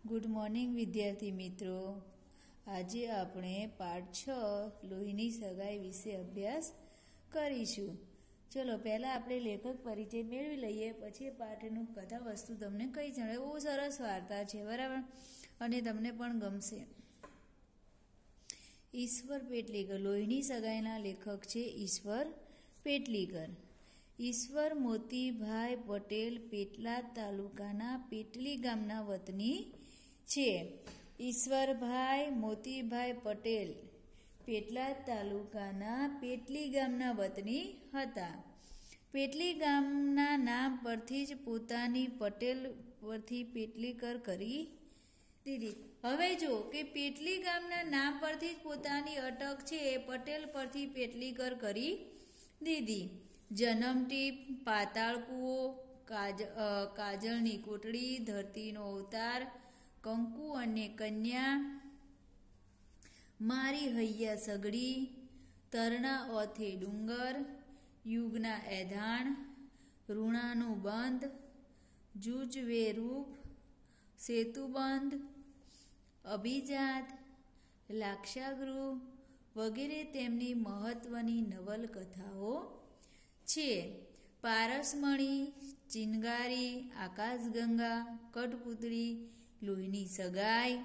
Good morning વિદ્યાર્થી મિત્રો। આજે આપણે પાઠ 6 લોહીની સગાઈ વિશે અભ્યાસ કરીશું। ચલો પહેલા આપણે લેખક પરિચય મેળવી લઈએ, પછી પાઠનું કથા વસ્તુ તમને કહી જણાવે। બહુ સરસ વાર્તા છે, બરાબર, અને તમને પણ ગમશે। ઈશ્વર પેટલીકર લોહીની સગાઈના લેખક છે ઈશ્વર પેટલીકર। ઈશ્વર મોતીભાઈ પટેલ પેટલાદ તાલુકાના પેટલી ગામના વતની છે। ઈશ્વરભાઈ મોતીભાઈ પટેલ પેટલાદ તાલુકાના પેટલી ગામના વતની હતા। પેટલી ગામના નામ પરથી જ પોતાની પટેલ પરથી પેટલીકર કરી દીધી। હવે જો કે પેટલી ગામના નામ પરથી જ પોતાની અટક છે એ પટેલ પરથી પેટલીકર કરી દીધી। જન્મટીપ, પાતાળ કૂવો, કાજળની કોટડી, ધરતીનો અવતાર, કંકુ અને કન્યા, મારી હૈયા સગડી, તરના ઓથે ડુંગર, યુગના એધાણ, ઋણાનું બંધ, જૂજવે રૂપ, સેતુબંધ, અભિજાત, લાક્ષાગૃહ વગેરે તેમની મહત્વની નવલકથાઓ છે। પારસમણી, ચિનગારી, આકાશગંગા, કઠપુતળી, લોહીની સગાઈ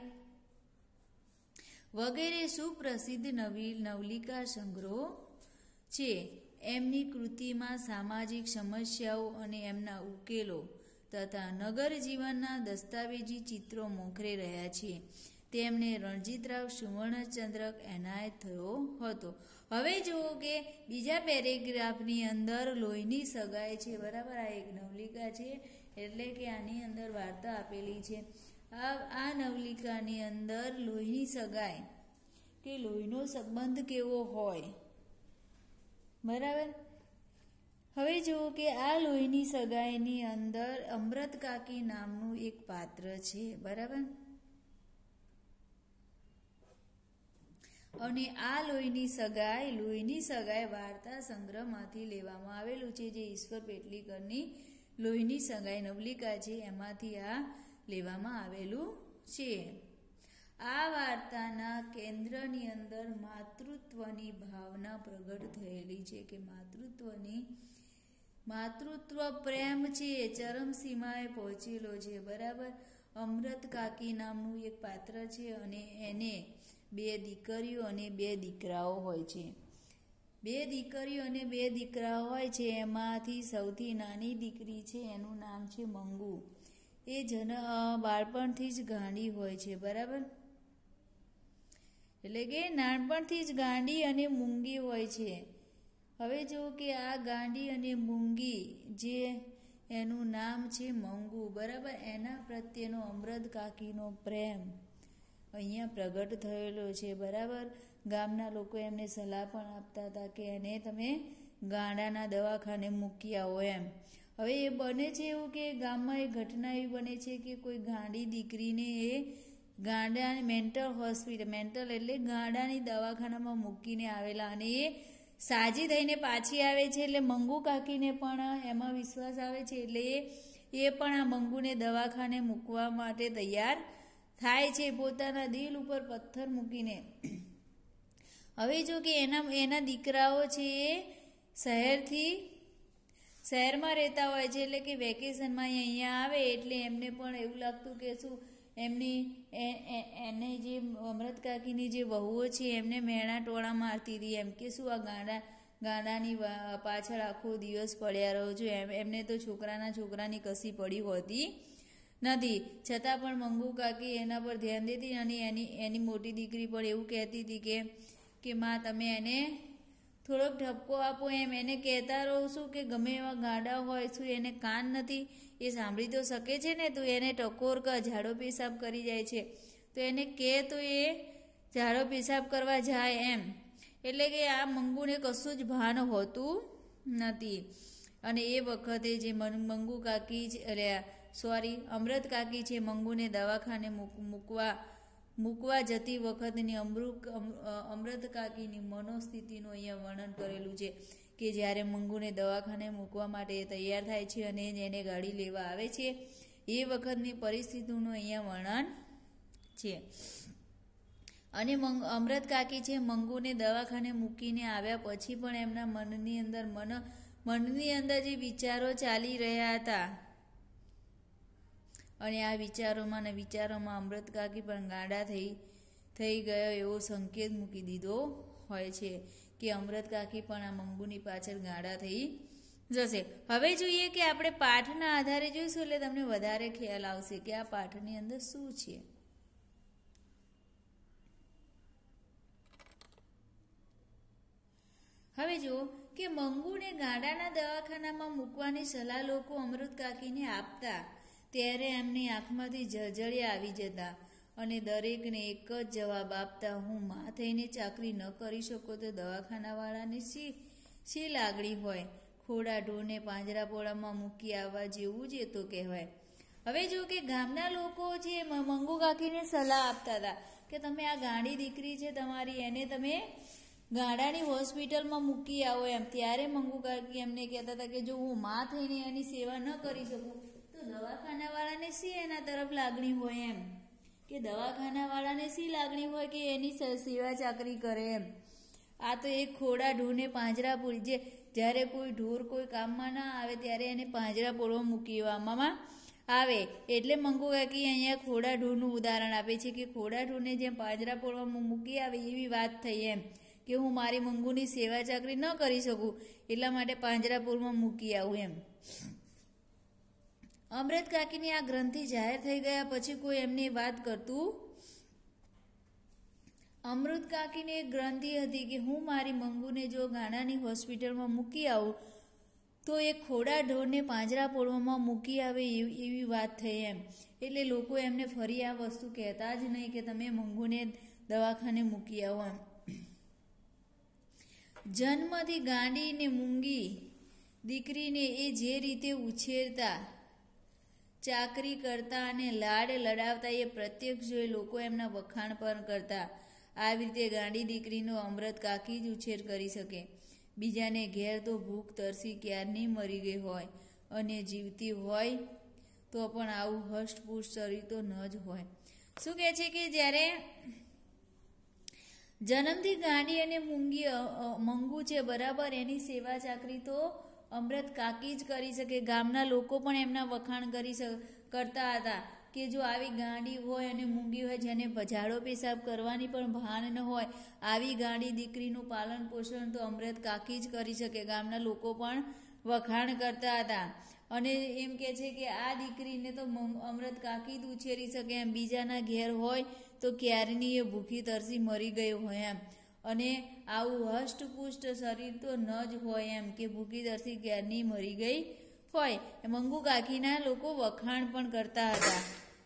વગેરે સુપ્રસિદ્ધ નવલિકા સંગ્રહો છે। એમની કૃતિમાં સામાજિક સમસ્યાઓ અને એમના ઉકેલો તથા નગર જીવનના દસ્તાવેજી ચિત્રો મોખરે રહ્યા છે। તેમને રણજીતરાવ સુવર્ણચંદ્રક એનાયત થયો હતો। હવે જુઓ કે બીજા પેરેગ્રાફની અંદર લોહીની સગાઈ છે, બરાબર, આ એક નવલિકા છે, એટલે કે આની અંદર વાર્તા આપેલી છે। આ નવલિકાની અંદર લોહીની સગાઈ કે લોહીનો સંબંધ કેવો હોય, બરાબર। હવે જુઓ કે આ લોહીની સગાઈની અંદર અમૃત કાકી નામનું એક પાત્ર છે, બરાબર, અને આ લોહીની સગાઈ વાર્તા સંગ્રહમાંથી લેવામાં આવેલું છે, જે ઈશ્વર પેટલીકરની લોહીની સગાઈ નવલિકા છે એમાંથી આ લેવામાં આવેલું છે। આ વાર્તાના કેન્દ્રની અંદર માતૃત્વની ભાવના પ્રગટ થયેલી છે કે માતૃત્વ પ્રેમ છે ચરમસીમાએ પહોંચેલો છે, બરાબર। અમૃત કાકી નામનું એક પાત્ર છે અને એને 2 દીકરીઓ અને 2 દીકરાઓ હોય છે। 2 દીકરીઓ અને 2 દીકરાઓ હોય છે, એમાંથી સૌથી નાની દીકરી છે એનું નામ છે મંગુ। એ બાળપણથી જ ગાંડી હોય છે, બરાબર, એટલે કે નાનપણથી જ ગાંડી અને મૂંગી હોય છે। હવે જો કે આ ગાંડી અને મૂંગી જે એનું નામ છે મંગુ, બરાબર, એના પ્રત્યેનો અમૃત કાકીનો પ્રેમ અહીંયા પ્રગટ થયેલો છે, બરાબર। ગામના લોકો એમને સલાહ પણ આપતા હતા કે એને તમે ગાંડાના દવાખાને મૂકી આવો એમ। હવે એ બને છે એવું કે ગામમાં એ ઘટના એવી બને છે કે કોઈ ગાંડી દીકરીને એ મેન્ટલ એટલે ગાંડાની દવાખાનામાં મૂકીને આવેલા, અને એ સાજી થઈને પાછી આવે છે, એટલે મંગુ કાકીને પણ એમાં વિશ્વાસ આવે છે, એટલે એ પણ આ મંગુને દવાખાને મૂકવા માટે તૈયાર થાય છે, પોતાના દિલ ઉપર પથ્થર મૂકીને। હવે જો કે એના દીકરાઓ છે એ શહેરમાં રહેતા હોય છે, એટલે કે વેકેશનમાં અહીંયા આવે એટલે એમને પણ એવું લાગતું કે શું એને જે અમૃત કાકીની જે વહુઓ છે એમને મેણા ટોળા મારતી હતી, એમ કે શું આ ગાંડાની પાછળ આખો દિવસ પડ્યા રહો છો, એમને તો છોકરાની કસી પડી હોતી નથી। છતાં પણ મંગુ કાકી એના પર ધ્યાન દેતી, અને એની મોટી દીકરી પણ એવું કહેતી હતી કે માં તમે એને થોડોક ઠપકો આપો એમ, એને કહેતા રહો છું કે ગમે એવા ગાંડા હોય શું એને કાન નથી, એ સાંભળી તો શકે છે ને, તો એને ટકોર કર, ઝાડો પેશાબ કરી જાય છે, તો એને કહે તો એ ઝાડો પેશાબ કરવા જાય એમ, એટલે કે આ મંગુને કશું જ ભાન હોતું નથી। અને એ વખતે જે મંગુ કાકી અમૃત કાકી છે મંગુને દવાખાને મૂકવા જતી વખતની અમૃત કાકીની મનોસ્થિતિનું અહીંયા વર્ણન કરેલું છે કે જ્યારે મંગુને દવાખાને મૂકવા માટે તૈયાર થાય છે અને એને ગાડી લેવા આવે છે, એ વખતની પરિસ્થિતિનું અહીંયા વર્ણન છે. અને અમૃત કાકી છે મંગુને દવાખાને મૂકીને આવ્યા પછી પણ એમના મનની અંદર જે વિચારો ચાલી રહ્યા હતા અને આ વિચારોમાં અમૃત કાકી પણ ગાંડા થઈ ગયો એવો સંકેત મૂકી દીધો હોય છે કે અમૃત કાકી પણ આ મંગુની પાછળ ગાંડા થઈ જશે. હવે જોઈએ કે આપણે પાઠના આધારે જોઈશું એટલે તમને વધારે ખ્યાલ આવશે કે આ પાઠની અંદર શું છે. હવે જુઓ કે મંગુને ગાંડાના દવાખાનામાં મૂકવાની સલાહ લોકો અમૃત કાકીને આપતા ત્યારે એમની આંખમાંથી જળજળિયા આવી જતા અને દરેકને એક જ જવાબ આપતા, હું માં થઈને ચાકરી ન કરી શકો તો દવાખાનાવાળાને શી લાગણી હોય? ખોડા ઢોરને પાંજરાપોળામાં મૂકી આવવા જેવું જ એ તો કહેવાય. હવે જો કે ગામના લોકો જે મંગુ કાકીને સલાહ આપતા હતા કે તમે આ ગાંડી દીકરી છે તમારી, એને તમે ગાંડાની હોસ્પિટલમાં મૂકી આવો એમ. ત્યારે મંગુ કાકી એમને કહેતા હતા કે જો હું માં થઈને એની સેવા ન કરી શકું તો દવાખાનાવાળાને શી એના તરફ લાગણી હોય એમ, કે દવાખાનાવાળાને શી લાગણી હોય કે એની સેવા ચાકરી કરે એમ. આ તો એક ખોડા ઢોરને પાંજરા પૂરી, જે જ્યારે કોઈ ઢોર કોઈ કામમાં ના આવે ત્યારે એને પાંજરા પોળવા મૂકી આવવામાં આવે. એટલે મંગુ કાકી અહીંયા ખોડા ઢોરનું ઉદાહરણ આપે છે કે ખોડા ઢોરને જેમ પાંજરા પોળવામાં મૂકી આવે એવી વાત થઈ એમ, કે હું મારી મંગુની સેવા ચાકરી ન કરી શકું એટલા માટે પાંજરાપોળમાં મૂકી આવું એમ. અમૃત કાકીની આ ગ્રંથિ જાહેર થઈ ગયા પછી કોઈ એમની વાત કરતું. અમૃત કાકીની એક ગ્રંથિ હતી કે હું મારી મંગુને જો ગાંડાની હોસ્પિટલમાં મૂકી આવું તો એ ખોડા ઢોરને પાંજરાપોળમાં મૂકી આવે એવી વાત થઈ એમ. એટલે લોકો એમને ફરી આ વસ્તુ કહેતા જ નહીં કે તમે મંગુને દવાખાને મૂકી આવો એમ. જન્મથી ગાંડી ને મૂંગી દીકરીને એ જે રીતે ઉછેરતા, ચાકરી કરતા અને લાડ લડાવતા એ પ્રત્યક્ષ જોઈ લોકો એમના વખાણ પણ કરતા. આવી રીતે ગાંડી દીકરીનો અમૃત કાકી જ ઉછેર કરી શકે. બીજાને ઘેર તો ભૂખ તરસી ક્યારની મરી ગઈ હોય અને જીવતી હોય તો પણ આવું હષ્ટપુષ્ટ શરીર તો ન જ હોય. શું કહે છે કે જ્યારે જન્મથી ગાંડી અને મંગુ છે બરાબર, એની સેવા ચાકરી તો અમૃત કાકી જ કરી શકે. ગામના લોકો પણ એમના વખાણ કરતા હતા કે જો આવી ગાંડી હોય અને મૂંગી હોય, જેને ઝાડો પેશાબ કરવાની પણ ભાન ન હોય, આવી ગાંડી દીકરીનું પાલન પોષણ તો અમૃત કાકી જ કરી શકે. ગામના લોકો પણ વખાણ કરતા હતા અને એમ કે છે કે આ દીકરીને તો અમૃત કાકી જ ઉછેરી શકે એમ. બીજાના ઘેર હોય તો ક્યારની એ ભૂખી તરસી મરી ગઈ હોય એમ. અને આવું હષ્ટપુષ્ટ શરીર તો ન જ હોય એમ, કે ભૂખી તરસી ક્યારની મરી ગઈ હોય. મંગુ કાકીના લોકો વખાણ પણ કરતા હતા.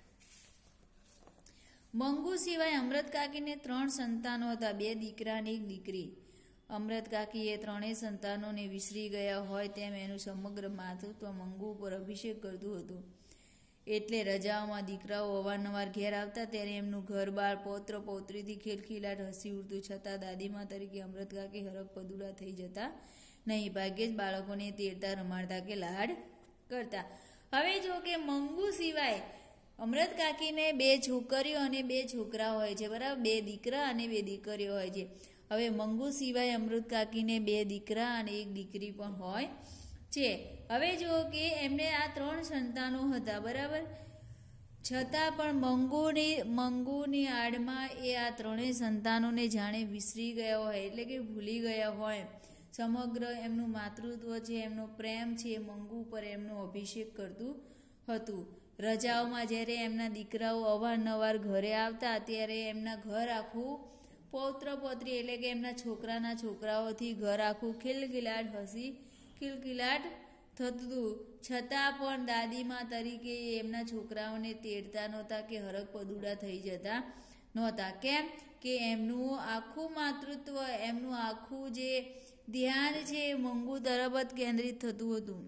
મંગુ સિવાય અમૃત કાકીને 3 સંતાનો હતા, 2 દીકરા અને 1 દીકરી. અમૃત કાકી એ 3 સંતાનોને વિસરી ગયા હોય તેમ એનું સમગ્ર માથું તો મંગુ ઉપર અભિષેક કરતું હતું. એટલે રજાઓમાં દીકરાઓ અવારનવાર ઘેર આવતા ત્યારે એમનું ઘર બાર પૌત્ર પૌત્રીથી ખિલખિલાટ હસી ઉઠતું. છતાં દાદીમા તરીકે અમૃત કાકી હરખ પદુડા થઈ જતા નહીં. ભાગ્યે જ બાળકોને તેડતા રમાડતા કે લાડ કરતા. હવે જો કે મંગુ સિવાય અમૃત કાકીને 2 છોકરીઓ અને 2 છોકરા હોય છે બરાબર, 2 દીકરા અને 2 દીકરીઓ હોય છે. હવે મંગુ સિવાય અમૃત કાકીને 2 દીકરા અને 1 દીકરી પણ હોય છે. હવે જો કે એમને આ 3 સંતાનો હતા બરાબર, છતાં પણ મંગુની આડમાં એ આ 3 સંતાનોને જાણે વિસરી ગયા હોય, એટલે કે ભૂલી ગયા હોય. સમગ્ર એમનું માતૃત્વ છે, એમનો પ્રેમ છે, મંગુ ઉપર એમનો અભિષેક કરતું હતું. રજાઓમાં જ્યારે એમના દીકરાઓ અવારનવાર ઘરે આવતા ત્યારે એમના ઘર આખું પૌત્ર પૌત્રી એટલે કે એમના છોકરાના છોકરાઓથી ઘર આખું ખિલખિલાટ થતું. છતાં પણ દાદીમા તરીકે એમના છોકરાઓને તેડતા નહોતા કે હરખ પદુડા થઈ જતા નહોતા. કેમ કે એમનું આખું માતૃત્વ, એમનું આખું જે ધ્યાન છે એ મંગુ તરફ જ કેન્દ્રિત થતું હતું.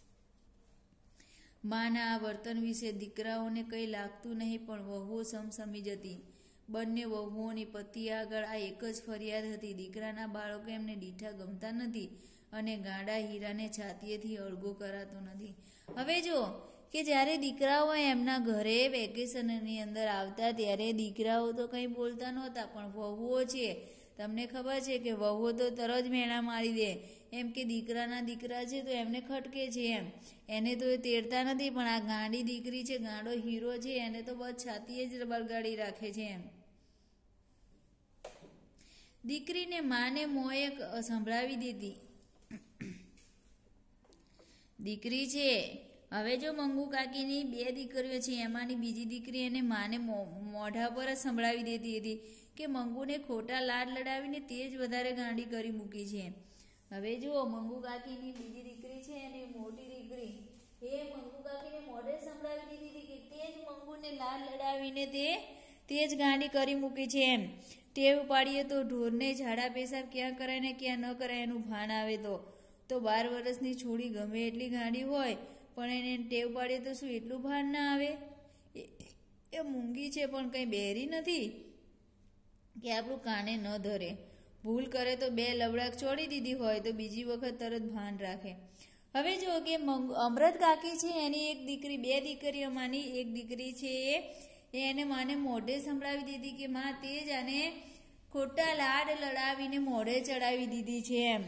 માના આ વર્તન વિશે દીકરાઓને કંઈ લાગતું નહીં, પણ વહુઓ સમસમી જતી. બંને વહુઓની પતિ આગળ આ એક જ ફરિયાદ હતી, દીકરાના બાળકો એમને દીઠા ગમતા નથી અને ગાંડા હીરાને છાતીએથી અળગો કરાતો નથી. હવે જો કે જ્યારે દીકરાઓ એમના ઘરે વેકેશનની અંદર આવતા ત્યારે દીકરાઓ તો કંઈ બોલતા નહોતા, પણ વહુઓ છે, તમને ખબર છે કે વહુઓ તો તરત મેણા મારી દે, એમ કે દીકરાના દીકરા છે તો એમને ખટકે છે, એમ એને તો તેડતા નથી, પણ આ ગાંડી દીકરી છે, ગાંડો હીરો છે, એને તો બસ છાતીએ જ બળગાડી રાખે છે એમ. દીકરીને માને મોંએ સંભળાવી દીધી. દીકરી છે, હવે જો મંગુ કાકીની 2 દીકરીઓ છે, એમાંની બીજી દીકરી એને માને મોઢા પર જ સંભળાવી દેતી હતી કે મંગુને ખોટા લાડ લડાવીને તે જ વધારે ગાંડી કરી મૂકી છે. હવે જુઓ, મંગુ કાકીની બીજી દીકરી છે અને મોટી દીકરી એ મંગુ કાકીને મોઢે સંભળાવી દીધી હતી કે તે જ મંગુને લાડ લડાવીને તે જ ગાંડી કરી મૂકી છે એમ. ટેવ પાડીએ તો ઢોરને ઝાડા પેશાબ ક્યાં કરાય ને ક્યાં ન કરાય એનું ભાન આવે તો 12 વર્ષની છોડી ગમે એટલી ગાંડી હોય પણ એને ટેવ પાડીએ તો શું એટલું ભાન ના આવે? એ મૂંગી છે પણ કંઈ બહેરી નથી કે આપણું કાને ન ધરે. ભૂલ કરે તો 2 લવડાક છોડી દીધી હોય તો બીજી વખત તરત ભાન રાખે. હવે જો કે અમૃત કાકી છે, એની એક દીકરી, 2 દીકરીઓમાંની એક દીકરી છે એ એને માને મોઢે સંભળાવી દીધી કે માં તે જ આને ખોટા લાડ લડાવીને મોઢે ચડાવી દીધી છે એમ.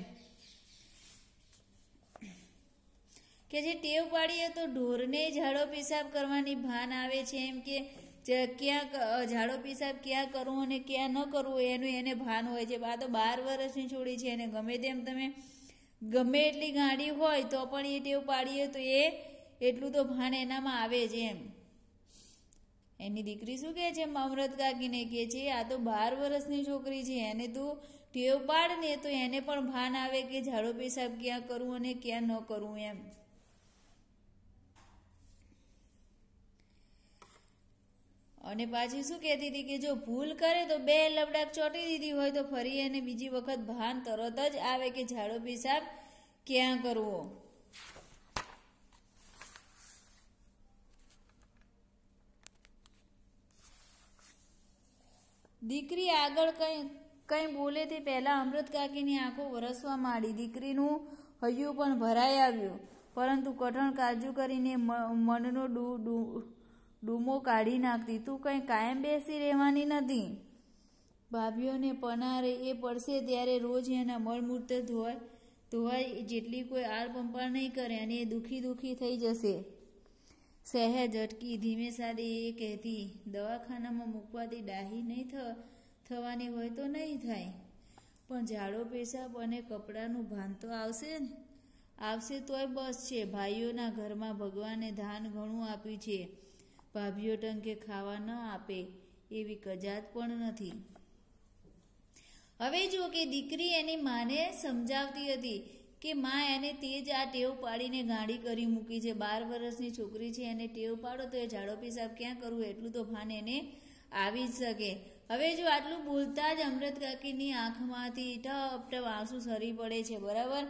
કે જે ટેવ પાડીએ તો ઢોરને ઝાડો પેશાબ કરવાની ભાન આવે છે એમ, કે ક્યાં ઝાડો પેશાબ ક્યાં કરવું અને ક્યાં ન કરવું એનું એને ભાન હોય છે. આ તો 12 વર્ષની છોડી છે, એને ગમે તેમ તમે ગમે એટલી ગાંડી હોય તો પણ એ ટેવ પાડીએ તો એ એટલું તો ભાન એનામાં આવે છે એમ. એની દીકરી શું કહે છે? અમૃત કાકીને કહે છે આ તો 12 વર્ષની છોકરી છે, એને તું ટેવ પાડ ને તો એને પણ ભાન આવે કે ઝાડો પેશાબ ક્યાં કરવું અને ક્યાં ન કરવું એમ. અને પાછી શું કહેતી હતી કે જો ભૂલ કરે તો 2 લબડાક ચોટી દીધી હોય તો ફરી એને બીજી વખત ભાન તરત જ આવે કે ઝાડો પેશાબ ક્યાં કરવો. દીકરી આગળ કંઈ બોલે તે પહેલા અમૃત કાકીની આંખો વરસવા માંડી. દીકરીનું હૈયું પણ ભરાઈ આવ્યું, પરંતુ કઠણ કાજુ કરીને મનનો ડૂમો કાઢી નાખતી. તું કંઈ કાયમ બેસી રહેવાની નથી. ભાભીઓને પનારે એ પડશે ત્યારે રોજ એના મળમૂત્ર ધોવાય જેટલી કોઈ આળ પંપાળ નહીં કરે અને એ દુઃખી થઈ જશે. સહેજ અટકી ધીમે સાદે એ કહેતી, દવાખાનામાં મૂકવાથી ડાહી નહીં થવાની હોય તો નહીં થાય, પણ ઝાડો પેશાબ અને કપડાનું ભાન તો આવશે તોય બસ છે. ભાઈઓના ઘરમાં ભગવાને ધાન ઘણું આપ્યું છે, ભાભીઓ ટંકે ખાવા ન આપે એવી કજાત પણ નથી. હવે જો કે દીકરી એની માને સમજાવતી હતી કે માં એને તે જ આ ટેવ પાડીને ગાંડી કરી મૂકી છે. 12 વર્ષની છોકરી છે, એને ટેવ પાડો તો એ ઝાડો પેશાબ ક્યાં કરવું એટલું તો ભાન એને આવી જ શકે. હવે જો આટલું બોલતા જ અમૃત કાકીની આંખમાંથી ટપ આંસુ સરી પડે છે, બરાબર.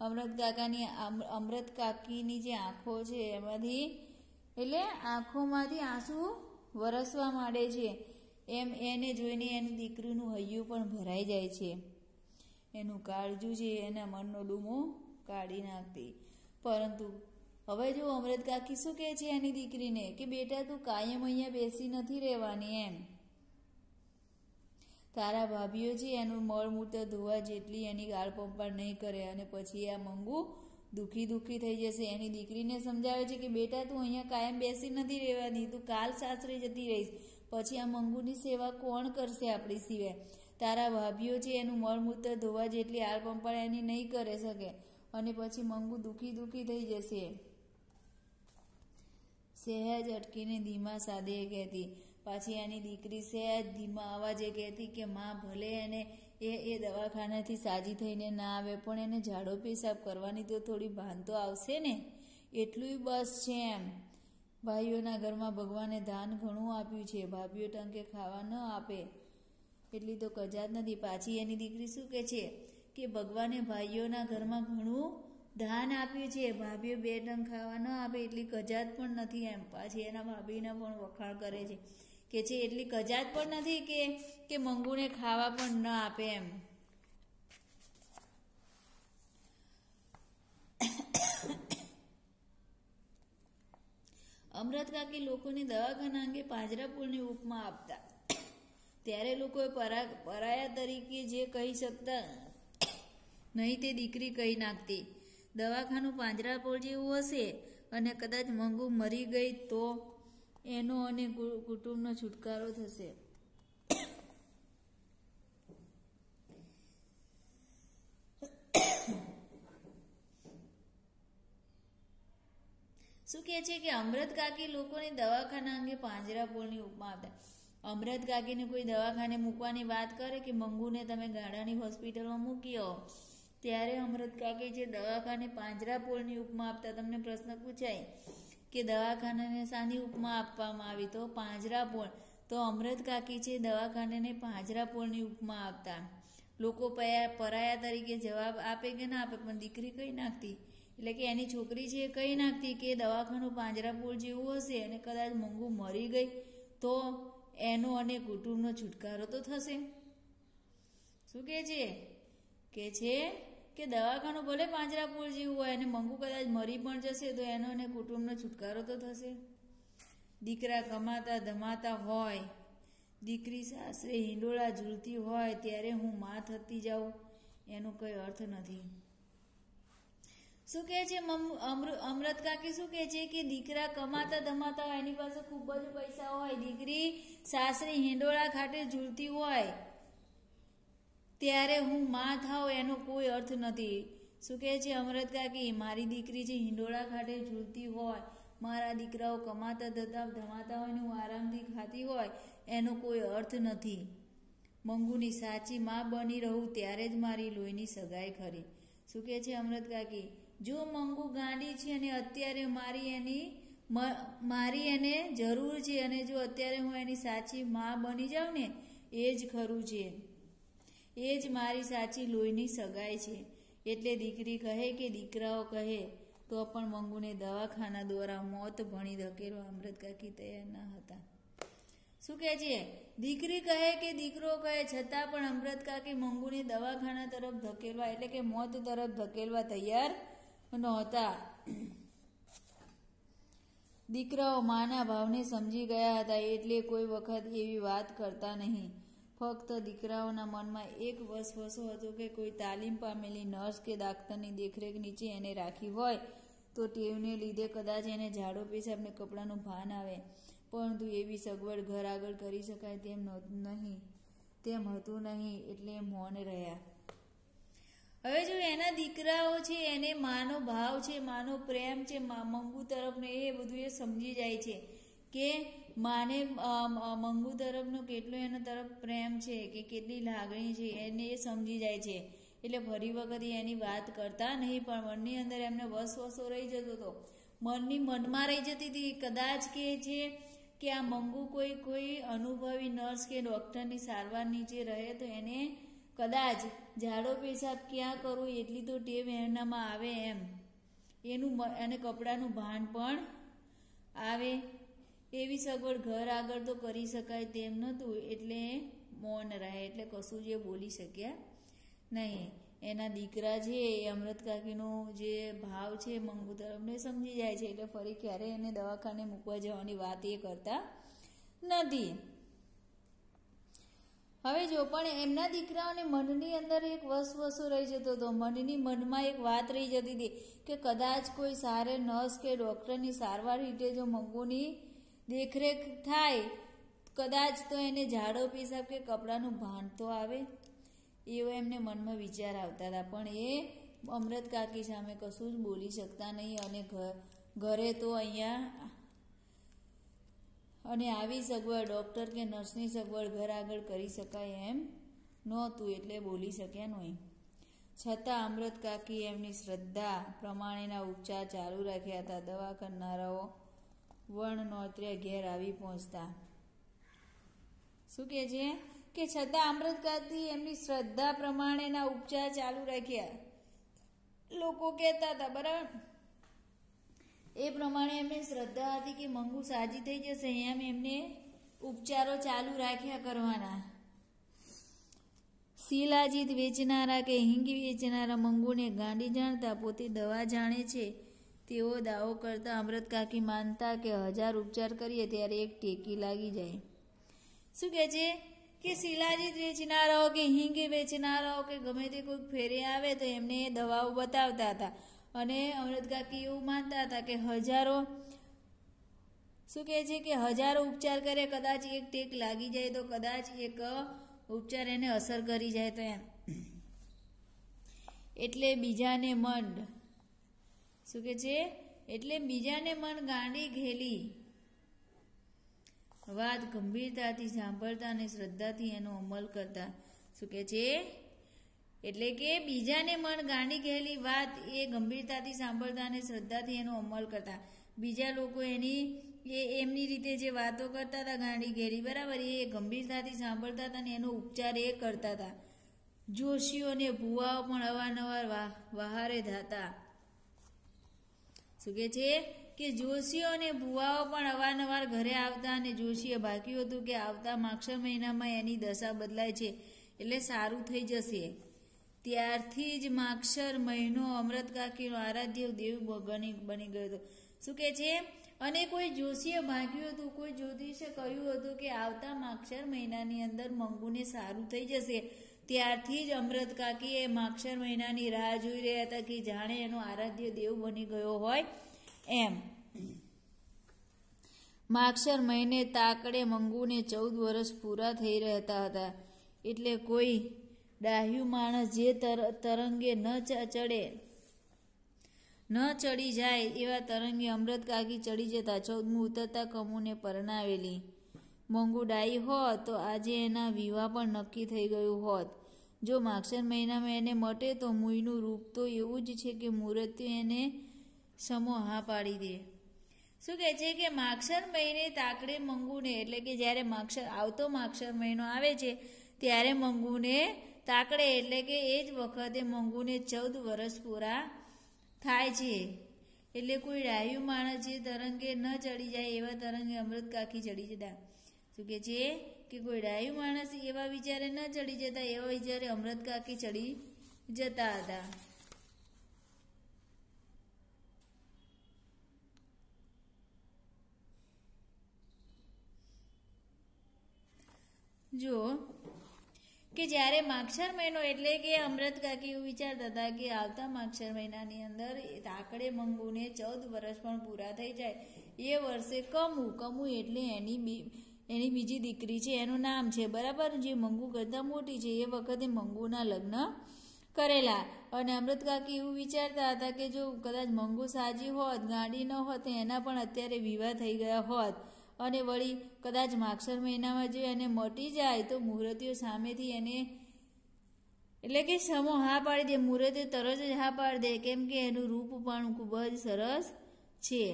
અમૃત કાકીની જે આંખો છે એમાંથી એટલે આંખોમાંથી આંસુ વરસવા માંડે છે. એમ એને જોઈને એની દીકરીનું હૈયું પણ ભરાઈ જાય છે. એનું કાળજું છે એના મનનો ડૂમો કાઢી નાખતી. પરંતુ હવે જો અમૃત કાકી શું કહે છે એની દીકરીને કે બેટા તું કાયમ અહીંયા બેસી નથી રહેવાની એમ. તારા ભાભીઓ છે એનું મળમૂત્ર ધોવા જેટલી એની ગાળ પંપાળ નહીં કરે અને પછી આ મંગુ દુઃખી થઈ જશે. એની દીકરીને સમજાવે છે કે બેટા તું અહીંયા કાયમ બેસી નથી રહેવાની, તું કાલ સાસરે જતી રહીશ, પછી આ મંગુની સેવા કોણ કરશે આપણી સિવાય? તારા ભાભીઓ છે એનું મળમૂત્ર ધોવા જેટલી આળ પંપાળ એની નહીં કરી શકે અને પછી મંગુ દુઃખી થઈ જશે. સહેજ અટકીને ધીમા સાદે કહેતી. પાછી એની દીકરી સહેજ ધીમા અવાજે કહેતી કે માં ભલે એને એ દવાખાનાથી સાજી થઈને ના આવે પણ એને ઝાડો પેશાબ કરવાની તો થોડી ભાન તો આવશે ને, એટલું બસ છે એમ. ભાઈઓના ઘરમાં ભગવાને ધાન ઘણું આપ્યું છે, ભાભીઓ ટંકે ખાવા ન આપે એટલી તો કજાત નથી. પાછી એની દીકરી શું કહે છે કે ભગવાને ભાઈઓના ઘરમાં ઘણું ધાન આપ્યું છે, ભાભીઓ 2 ટંક ખાવા ન આપે એટલી કજાત પણ નથી એમ. પાછી એના ભાભીના પણ વખાણ કરે છે કે છે એટલી કજાત પણ નથી કે મંગુને ખાવા પણ ન આપે એમ. અમૃત કાકી લોકોને દવાખાના અંગે પાંજરાપોળની ઉપમા આપતા. ત્યારે લોકોએ પરાયા તરીકે જે કહી શકતા નહીં તે દીકરી કહી નાખતી. દવાખાનું પાંજરાપોળ જેવું હશે અને કદાચ મંગુ મરી ગઈ તો એનો અને કુટુંબનો છુટકારો થશે. શું કહે છે કે અમૃત કાકી લોકોને દવાખાના અંગે પાંજરાપોળની ઉપમા આપતા. અમૃત કાકીને કોઈ દવાખાને મૂકવાની વાત કરે કે મંગુને તમે ગાડાની હોસ્પિટલમાં મૂક્યો, ત્યારે અમૃત કાકી જે દવાખાને પાંજરાપોળની ઉપમા આપતા. તમને પ્રશ્ન પૂછાય કે દવાખાનાને શાની ઉપમા આપવામાં આવી, તો પાંજરાપોળ. તો અમૃત કાકી છે દવાખાનાને પાંજરાપોળની ઉપમા આપતા. લોકો પરાયા તરીકે જવાબ આપે કે ના આપે, પણ દીકરી કહી નાખતી. એટલે કે એની છોકરી છે એ કહી નાખતી કે દવાખાનું પાંજરાપોળ જેવું હશે અને કદાચ મંગુ મરી ગઈ તો એનો અને કુટુંબનો છુટકારો તો થશે. શું કહે છે કે દવાખાનું ભલે પાંજરાપોળ જેવું હોય અને મંગુ કદાચ મરી પણ જશે તો એનો અને કુટુંબનો છુટકારો તો થશે. દીકરા કમાતા ધમાતા હોય, દીકરી સાસરે હિંડોળા ઝૂલતી હોય ત્યારે હું માં થતી જાઉં, એનો કંઈ અર્થ નથી. શું કહે છે અમૃત કાકી? શું કહે છે કે દીકરા કમાતા ધમાતા હોય, એની પાસે ખૂબ જ પૈસા હોય, દીકરી સાસરે હિંડોળા ખાતે ઝૂલતી હોય ત્યારે હું માં થાવ એનો કોઈ અર્થ નથી. શું કહે છે અમૃત કાકી? મારી દીકરી જે હિંડોળા ખાતે ઝૂલતી હોય, મારા દીકરાઓ કમાતા ધમાતા હોય ને હું આરામથી ખાતી હોય એનો કોઈ અર્થ નથી. મંગુની સાચી માં બની રહું ત્યારે જ મારી લોહીની સગાઈ ખરી. શું કહે છે અમૃત કાકી? જો મંગુ ગાંડી છે અને અત્યારે મારી એને જરૂર છે અને જો અત્યારે હું એની સાચી માં બની જાઉં ને એ જ ખરું છે, એ જ મારી સાચી લોહીની સગાઈ છે. એટલે દીકરી કહે કે દીકરાઓ કહે તો પણ મંગુને દવાખાના દ્વારા મોત ભણી ધકેલવા અમૃત કાકી તૈયાર ન હતા. શું કહે છે? દીકરી કહે કે દીકરો કહે છતાં પણ અમૃત કાકી મંગુને દવાખાના તરફ ધકેલવા એટલે કે મોત તરફ ધકેલવા તૈયાર નહોતા. દીકરાઓ માના ભાવને સમજી ગયા હતા એટલે કોઈ વખત એવી વાત કરતા નહીં. ફક્ત દીકરાઓના મનમાં એક વસવસો હતો કે કોઈ તાલીમ પામેલી નર્સ કે ડાક્ટરની દેખરેખ નીચે એને રાખી હોય તો ટેવને લીધે કદાચ એને ઝાડો પેશાબને કપડાનું ભાન આવે, પરંતુ એવી સગવડ ઘર આગળ કરી શકાય તેમ હતું નહીં એટલે મૌન રહ્યા. હવે જો એના દીકરાઓ છે એને માનો ભાવ છે, માનો પ્રેમ છે મંગુ તરફનો, એ બધું એ સમજી જાય છે કે માને મંગુ તરફનો કેટલો એના તરફ પ્રેમ છે કે કેટલી લાગણી છે એને એ સમજી જાય છે. એટલે ફરી વખત એની વાત કરતા નહીં, પણ મનની અંદર એમને વસવસો રહી જતો હતો. મનમાં રહી જતી હતી કદાચ કે છે કે આ મંગુ કોઈ અનુભવી નર્સ કે ડૉક્ટરની સારવાર નીચે રહે તો એને કદાચ ઝાડો પેશાબ ક્યાં કરવું એટલી તો ટેવ એનામાં આવે એમ, એનું અને કપડાનું ભાન પણ આવે. એવી સગવડ ઘર આગળ તો કરી શકાય તેમ નહોતું એટલે મૌન રહે, એટલે કશું જે બોલી શક્યા નહીં. એના દીકરા છે એ અમૃત કાકીનો જે ભાવ છે મંગુ તરફને સમજી જાય છે એટલે ફરી ક્યારેય એને દવાખાને મૂકવા જવાની વાત એ કરતા નથી. હવે જો પણ એમના દીકરાઓને મનની અંદર એક વસવસો રહી જતો હતો. મનમાં એક વાત રહી જતી હતી કે કદાચ કોઈ સારે નર્સ કે ડૉક્ટરની સારવાર હેઠે જો મંગુની દેખરેખ થાય કદાચ તો એને ઝાડો પેશાબ કે કપડાનું ભાન તો આવે, એવો એમને મનમાં વિચાર આવતા હતા. પણ એ અમૃત કાકી સામે કશું જ બોલી શકતા નહીં અને ઘરે તો અહીંયા અને આવી સગવડ ડૉક્ટર કે નર્સની સગવડ ઘર આગળ કરી શકાય એમ નહોતું એટલે બોલી શક્યા નહીં. છતાં અમૃત કાકી એમની શ્રદ્ધા પ્રમાણેના ઉપચાર ચાલુ રાખ્યા હતા. દવા કરનારાઓ વર્ણ નોતર્યા ઘેર આવી પહોંચતા. શું કહે છે કે છતાં અમૃત કાકી એમની શ્રદ્ધા પ્રમાણેના ઉપચાર ચાલુ રાખ્યા. લોકો કહેતા હતા બરાબર, એ પ્રમાણે એમને શ્રદ્ધા હતી કે મંગુ સાજી થઈ જશે, એમ એમને ઉપચારો ચાલુ રાખ્યા કરવાના. શિલાજીત વેચનારા કે હિંગ વેચનારા મંગુને ગાંડી જાણતા પોતે દવા જાણે છે તેવો દાવો કરતા અમૃત કાકી માનતા કે 1000 ઉપચાર કરીએ ત્યારે એક ટેકી લાગી જાય. શું કહે છે કે શિલાજીત વેચનારાઓ કે હિંગ વેચનારાઓ કે ગમે તે કોઈ ફેરે આવે તો એમને દવાઓ બતાવતા હતા અને અમૃત કાકી એવું માનતા હતા કે હજારો ઉપચાર કરે, કદાચ એક ટેક લાગી જાય તો કદાચ એક ઉપચાર એને અસર કરી જાય તો એમ. એટલે બીજાને મન ગાંડી ઘેલી વાત ગંભીરતાથી સાંભળતા અને શ્રદ્ધાથી એનો અમલ કરતા. શું કે છે? એટલે કે બીજાને મન ગાંડી ગયેલી વાત એ ગંભીરતાથી સાંભળતા અને શ્રદ્ધાથી એનો અમલ કરતા. બીજા લોકો એમની રીતે જે વાતો કરતા હતા ગાંડી ઘેરી, બરાબર, એ ગંભીરતાથી સાંભળતા હતા અને એનો ઉપચાર એ કરતા હતા. જોશીઓ અને ભુવાઓ પણ અવારનવાર વહારે ધાતા. શું કે છે કે જોશીઓ અને ભુવાઓ પણ અવારનવાર ઘરે આવતા અને જોશીએ ભાગ્યું હતું કે આવતા માગશર મહિનામાં એની દશા બદલાય છે એટલે સારું થઈ જશે. ત્યારથી જ માગશર મહિનો અમૃત કાકીનો આરાધ્ય દેવ બની ગયો હતો. શું કે છે? અને કોઈ જોશીએ ભાગ્યું હતું, કોઈ જ્યોતિષે કહ્યું હતું કે આવતા માગશર મહિનાની અંદર મંગુને સારું થઈ જશે. ત્યારથી જ અમૃત કાકી એ માગશર મહિનાની રાહ જોઈ રહ્યા હતા કે જાણે એનો આરાધ્ય દેવ બની ગયો હોય એમ. માગશર મહિને તાકડે મંગુને 14 વર્ષ પૂરા થઈ રહેતા હતા. એટલે કોઈ ડાહ્યું માણસ જે તરંગે ન ચડી જાય એવા તરંગે અમૃત કાકી ચડી જતા. 14મું ઉતરતા કમુને પરણાવેલી. મંગુ ડાઈ હોત તો આજે એના વિવાહ પણ નક્કી થઈ ગયું હોત. જો માગશર મહિનામાં એને મટે તો મુઈનું રૂપ તો એવું જ છે કે મૂર્તિ એને સમો હા પાડી દે. શું કહે છે કે માગશર મહિને તાકડે મંગુને, એટલે કે જ્યારે આવતો માગશર મહિનો આવે છે ત્યારે મંગુને તાકડે, એટલે કે એ જ વખતે મંગુને 14 વર્ષ પૂરા થાય છે. એટલે કોઈ ડાહ્યું માણસ જે તરંગે ન ચડી જાય એવા તરંગે અમૃત કાકી ચડી જતા. શું કે છે કે કોઈ ડાહ્યું માણસ એવા વિચારે ન ચડી જતા, એવા વિચારે અમૃત કાકી ચડી જતા હતા. જો કે જ્યારે માગશર મહિનો, એટલે કે અમૃત કાકી એવું વિચારતા હતા કે આવતા માગશર મહિનાની અંદર તાકડે મંગુને 14 વર્ષ પણ પૂરા થઈ જાય એ વર્ષે કમુ એટલે એની બીજી દીકરી છે, એનું નામ છે, બરાબર, જે મંગુ કરતાં મોટી છે. એ વખતે મંગુના લગ્ન કરેલા. અને અમૃત કાકી એવું વિચારતા હતા કે જો કદાચ મંગુ સાજી હોત, ગાંડી ન હોત, એના પણ અત્યારે વિવાહ થઈ ગયા હોત. અને વળી કદાચ માગશર મહિનામાં જો એને મટી જાય તો મુહૂર્તિઓ સામેથી એને, એટલે કે સમો હા પાડી દે, મુહૂર્તિઓ તરત જ હા પાડી દે, કેમ કે એનું રૂપ પણ ખૂબ જ સરસ છે.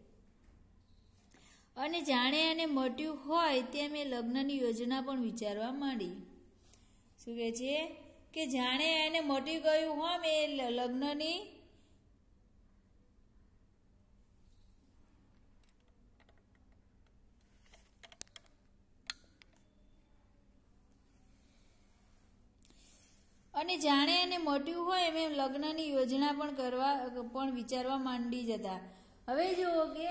અને જાણે એને મટ્યું હોય તેમ એ લગ્નની યોજના પણ વિચારવા માંડી. શું કહે છે કે જાણે એને મટી ગયું હોય એ લગ્નની લગ્નની યોજના પણ વિચારવા માંડી જતા. હવે જુઓ કે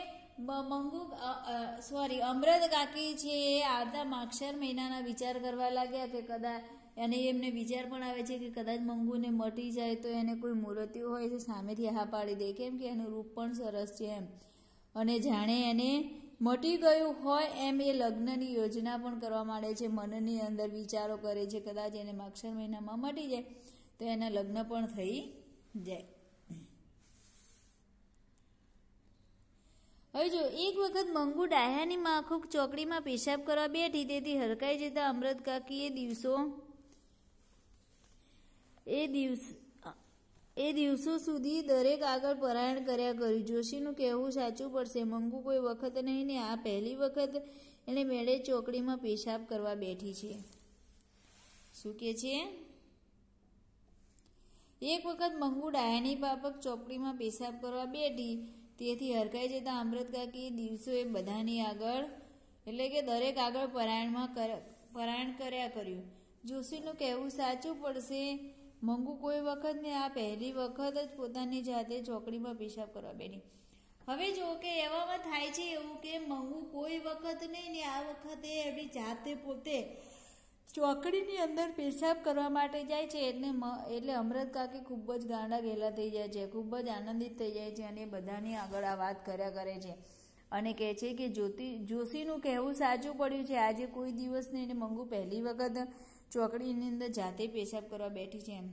અમૃત કાકી છે એ આવતા માગશર મહિનાના વિચાર કરવા લાગ્યા કે કદાચ, અને એમને વિચાર પણ આવે છે કે કદાચ મંગુને મટી જાય તો એને કોઈ મૂર્તિ હોય તો સામેથી હા પાડી દે, કેમ કે એનું રૂપ પણ સરસ છે એમ. અને જાણે એને મટી ગયું હોય એમ એ લગ્નની યોજના પણ કરવા માંડે છે. મનની અંદર વિચારો કરે છે કદાચ એને માગશર મહિનામાં મટી જાય તો એના લગ્ન પણ થઈ જાય. હવે જો એક વખત મંગુ ડાહ્યાની માખુક ચોકડીમાં પેશાબ કરવા બેઠી, તેથી હરકાઈ જતા અમૃત કાકી એ દિવસો સુધી દરેક આગળ પરાયણ કર્યા કર્યું. જોશીનું કહેવું સાચું પડશે, મંગુ કોઈ વખત નહીં ને આ પહેલી વખત એને મેળે ચોકડીમાં પેશાબ કરવા બેઠી છે. શું કે છે? એક વખત મંગુ ડાહ્યાની પાપક ચોકડીમાં પેશાબ કરવા બેઠી, તેથી હરકાઈ જતા અમૃત કાકી દિવસો એ બધાની આગળ, એટલે કે દરેક આગળ પરાયણ કર્યા કર્યું. જોશીનું કહેવું સાચું પડશે, મંગુ કોઈ વખત ને આ પહેલી વખત જ પોતાની જાતે ચોકડીમાં પેશાબ કરવા બેઠી. હવે જો કે એવામાં થાય છે એવું કે મંગુ કોઈ વખત નહીં ને આ વખતે એમની જાતે પોતે ચોકડીની અંદર પેશાબ કરવા માટે જાય છે એટલે અમૃત કાકી ખૂબ જ ગાંડા ગેલા થઈ જાય છે, ખૂબ જ આનંદિત થઈ જાય છે અને બધાની આગળ આ વાત કર્યા કરે છે અને કહે છે કે જોશીનું કહેવું સાચું પડ્યું છે, આજે કોઈ દિવસ નહીં ને મંગુ પહેલી વખત ચોકડીની અંદર જાતે પેશાબ કરવા બેઠી છે. એમ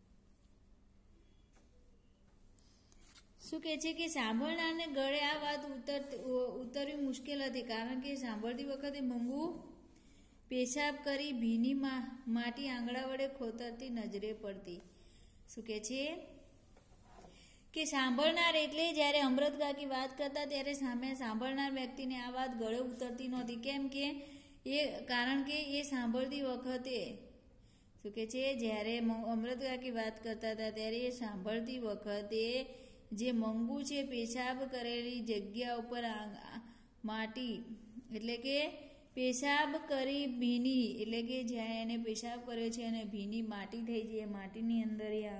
શું કહે છે કે સાંભળનારને ગળે આ વાત ઉતરવી મુશ્કેલ હતી, કારણ કે સાંભળતી વખતે મંગુ પેશાબ કરી ભીની માટી આંગળા વડે ખોતરતી નજરે પડતી. શું કહે છે કે સાંભળનાર એટલે જ્યારે અમૃત કાકી વાત કરતા ત્યારે સામે સાંભળનાર વ્યક્તિને આ વાત ગળે ઉતરતી નહોતી, કેમ કે કારણ કે એ સાંભળતી વખતે શું કહે છે જ્યારે અમૃત કાકી વાત કરતા હતા ત્યારે એ સાંભળતી વખતે જે મંગુ છે પેશાબ કરેલી જગ્યા ઉપર માટી એટલે કે પેશાબ કરી ભીની એટલે કે જ્યાં એને પેશાબ કર્યો છે અને ભીની માટી થઈ છે, એ માટીની અંદર એ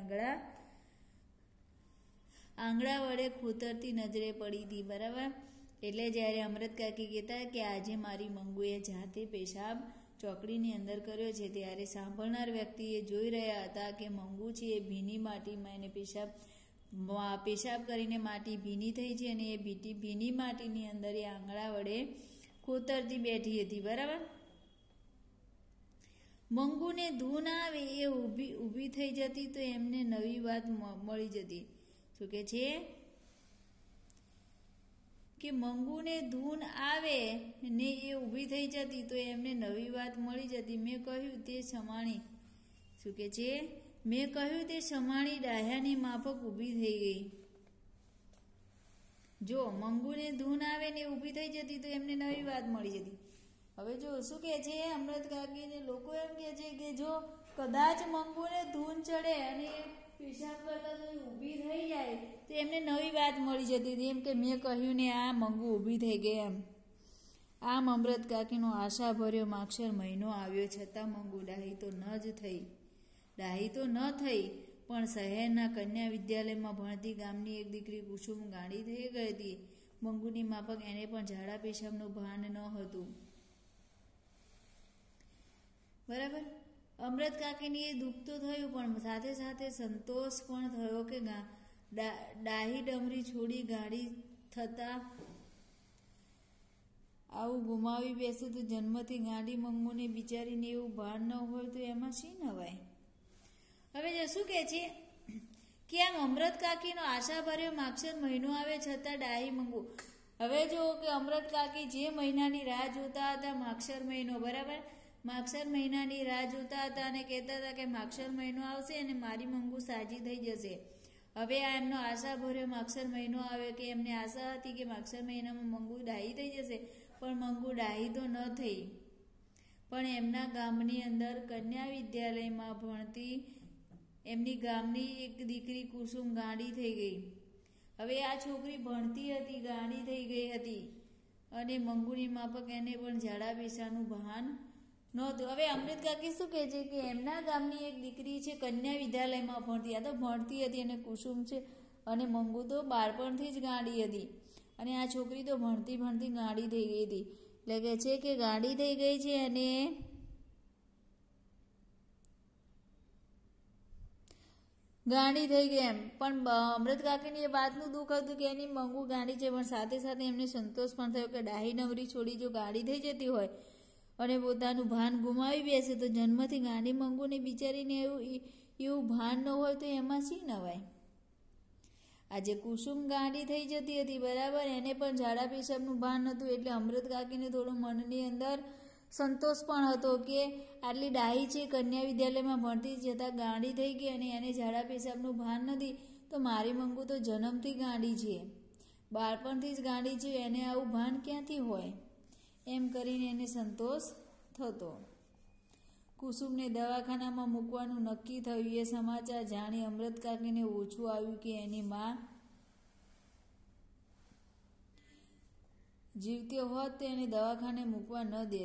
આંગળા વડે ખોતરતી નજરે પડી હતી. બરાબર, એટલે જ્યારે અમૃત કાકી કહેતા કે આજે મારી મંગુએ જાતે પેશાબ ચોકડીની અંદર કર્યો છે ત્યારે સાંભળનાર વ્યક્તિએ જોઈ રહ્યા હતા કે મંગુ છે એ ભીની માટીમાં એને પેશાબ કરીને માટી ભીની થઈ છે અને એ ભીની માટીની અંદર એ આંગળા વડે ખોતરતી બેઠી હતી. બરાબર, મંગુને ધૂન આવે એ ઊભી થઈ જતી તો એમને નવી વાત મળી જતી. શું કે છે કે મંગુને ધૂન આવે ને એ ઊભી થઈ જતી તો એમને નવી વાત મળી જતી. મેં કહ્યું તે સમાણી શું કે છે મેં કહ્યું તે સમાણી ડાહ્યાની માફક ઊભી થઈ ગઈ. જો મંગુને ધૂન આવે ને ઊભી થઈ જતી તો એમને નવી વાત મળી જતી. હવે જો શું કહે છે અમૃત કાકીને લોકો એમ કહે છે કે જો કદાચ મંગુને ધૂન ચડે અને પેશાબ કરતા તો ઊભી થઈ જાય તો એમને નવી વાત મળી જતી હતી, એમ કે મેં કહ્યું ને આ મંગુ ઊભી થઈ ગઈ એમ. આમ અમૃત કાકીનો આશાભર્યો માક્ષર મહિનો આવ્યો છતાં મંગુ ડાહી તો ન થઈ પણ શહેરના કન્યા વિદ્યાલયમાં ભણતી ગામની એક દીકરી કુસુમ ગાંડી થઈ ગઈ હતી. મંગુની માફક એને પણ ઝાડા પેશાબનું ભાન ન હતું. બરાબર, અમૃત કાકીને એ દુઃખ તો થયું પણ સાથે સાથે સંતોષ પણ થયો કે ડાહી ડમરી છોડી ગાડી થતા આવું ગુમાવી બેસું તો જન્મથી ગાંડી મંગુને બિચારીને એવું ભાન ન હોય તો એમાં શી નવાય. હવે શું કહે છે કે આમ અમૃત કાકીનો આશાભર્યો માક્ષર મહિનો આવે છતાં ડાહી મંગુ. હવે જો કે અમૃત કાકી જે મહિનાની રાહ જોતા હતા માક્ષર મહિનો, બરાબર, માક્ષર મહિનાની રાહ જોતા હતા અને કહેતા હતા કે માક્ષર મહિનો આવશે અને મારી મંગુ સાજી થઈ જશે. હવે આ એમનો આશાભર્યો માક્ષર મહિનો આવે કે એમને આશા હતી કે માક્ષર મહિનામાં મંગુ ડાહી થઈ જશે, પણ મંગુ ડાહી તો ન થઈ. પણ એમના ગામની અંદર કન્યા વિદ્યાલયમાં ભણતી એમની ગામની એક દીકરી કુસુમ ગાંડી થઈ ગઈ. હવે આ છોકરી ભણતી હતી, ગાંડી થઈ ગઈ હતી અને મંગુની માફક એને પણ ઝાડા પેશાબનું ભાન નહોતું. હવે અમૃત કાકી શું કહે છે કે એમના ગામની એક દીકરી છે કન્યા વિદ્યાલયમાં ભણતી, આ તો ભણતી હતી અને કુસુમ છે અને મંગુ તો બાળપણથી જ ગાંડી હતી અને આ છોકરી તો ભણતી ગાંડી થઈ ગઈ હતી. એટલે કહે છે કે ગાંડી થઈ ગઈ છે અને ગાંડી થઈ ગઈ એમ. પણ અમૃત કાકીની એ વાતનું દુઃખ હતું કે એની મંગુ ગાંડી છે, પણ સાથે સાથે એમને સંતોષ પણ થયો કે ડાહી નવરી છોડી જો ગાંડી થઈ જતી હોય અને પોતાનું ભાન ગુમાવી બેસે તો જન્મથી ગાંડી મંગુને બિચારીને એવું ભાન ન હોય તો એમાં શી નવાય. આજે કુસુમ ગાંડી થઈ જતી હતી, બરાબર, એને પણ ઝાડા પેશાબનું ભાન નહોતું એટલે અમૃત કાકીને થોડું મનની અંદર સંતોષ પણ હતો કે આટલી ડાહી છે કન્યા વિદ્યાલયમાં ભણતી જતાં ગાંડી થઈ ગઈ અને એને ઝાડા પેશાબનું ભાન નથી તો મારી મંગુ તો જન્મથી ગાંડી છે, બાળપણથી જ ગાંડી છે, એને આવું ભાન ક્યાંથી હોય. એમ કરીને એને સંતોષ થતો. કુસુમને દવાખાનામાં મૂકવાનું નક્કી થયું એ સમાચાર જાણી અમૃત કાકીને ઓછું આવ્યું કે એની માં જીવતી હોત તો એને દવાખાને મૂકવા ન દે.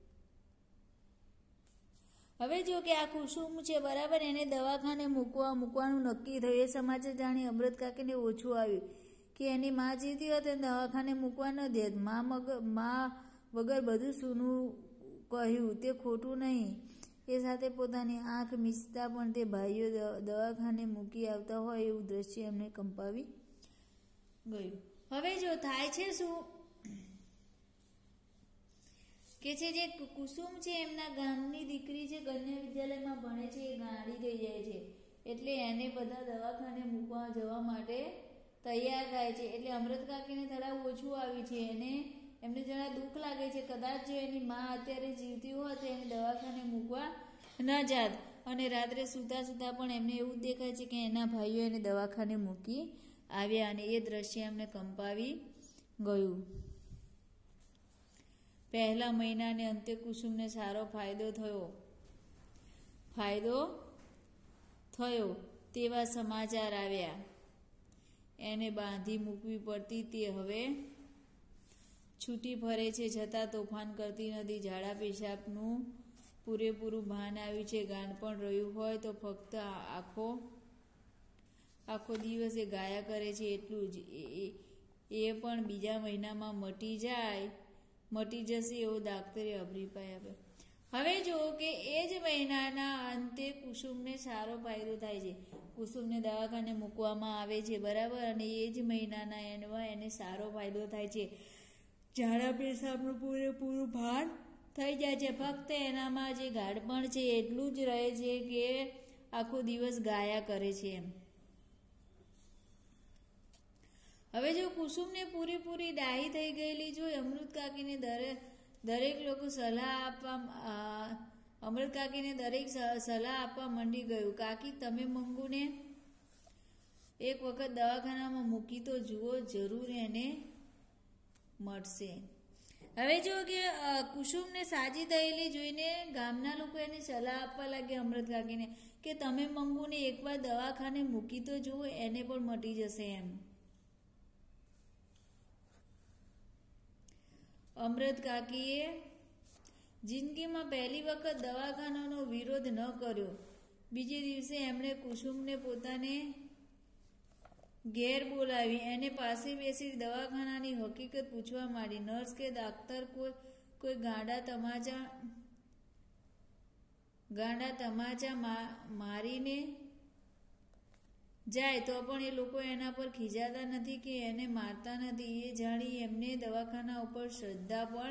હવે જો કે આ કુસુમ છે, બરાબર, એને દવાખાને મૂકવાનું નક્કી થયું એ સમાચાર જાણી અમૃત કાકીને ઓછું આવ્યું કે એની માં જીવતી હોત એને દવાખાને મૂકવા ન દેત. માં વગર બધું સૂનું કહ્યું તે ખોટું નહીં. એ સાથે પોતાની આંખ મીચતા પણ તે ભાઈઓ દવાખાને મૂકી આવતા હોય એવું દ્રશ્ય એમને કંપાવી ગયું. હવે જો થાય છે શું કે છે જે કુસુમ છે એમના ગામની દીકરી છે, કન્યા વિદ્યાલયમાં ભણે છે, એ ગાંડી થઈ જાય છે. એટલે એને બધા દવાખાને મૂકવા જવા માટે તૈયાર થાય છે. એટલે અમૃત કાકીને થોડા ઓછું આવ્યું છે. એમને જરા દુઃખ લાગે છે. કદાચ જો એની માં અત્યારે જીવતી હોત તો એને દવાખાને મૂકવા ન જાત. અને રાત્રે સૂતા સૂતા પણ એમને એવું દેખાય છે કે એના ભાઈઓ એને દવાખાને મૂકી આવ્યા અને એ દ્રશ્ય એમને કંપાવી ગયું. પહેલા મહિનાને અંતે કુસુમને સારો ફાયદો થયો તેવા સમાચાર આવ્યા. એને બાંધી મૂકવી પડતી તે હવે છૂટી ફરે છે, છતાં તોફાન કરતી નથી. ઝાડા પેશાબનું પૂરેપૂરું ભાન આવ્યું છે. ગાંઠ પણ રહ્યું હોય તો ફક્ત આખો દિવસ એ ગાયા કરે છે એટલું જ. એ પણ બીજા મહિનામાં મટી જશે એવો દાક્તરે અભિપ્રાય આપ્યો. હવે જુઓ કે એ જ મહિનાના અંતે કુસુમને સારો ફાયદો થાય છે. કુસુમને દવાખાને મૂકવામાં આવે છે, બરાબર, અને એ જ મહિનાના એન્ડમાં એને સારો ફાયદો થાય છે. ઝાડા પેશાબનું પૂરેપૂરું ભાન થઈ જાય છે. ફક્ત એનામાં જે ગાઢપણ છે એટલું જ રહે છે કે આખો દિવસ ગાયા કરે છે એમ. હવે જો કુસુમને પૂરેપૂરી ડાહી થઈ ગયેલી જોઈ અમૃત કાકીને દરેક લોકો સલાહ આપવા મંડી ગયું. કાકી, તમે મંગુને એક વખત દવાખાનામાં મૂકી તો જુઓ, જરૂર એને મળશે. હવે જો કે કુસુમને સાજી થયેલી જોઈને ગામના લોકો એને સલાહ આપવા લાગ્યા અમૃત કાકીને કે તમે મંગુને એકવાર દવાખાને મૂકી તો જુઓ, એને પણ મટી જશે એમ. અમૃત કાકીએ જિંદગીમાં પહેલી વખત દવાખાનાનો વિરોધ ન કર્યો. બીજે દિવસે એમણે કુસુમને પોતાને ઘેર બોલાવી એને પાસે બેસી દવાખાનાની હકીકત પૂછવા માંડી. નર્સ કે ડાક્ટર કોઈ ગાંડા તમાચા મારીને જાય તો પણ એ લોકો એના પર ખીજાતા નથી કે એને મારતા નથી. એ જાણી એમને દવાખાના ઉપર શ્રદ્ધા પણ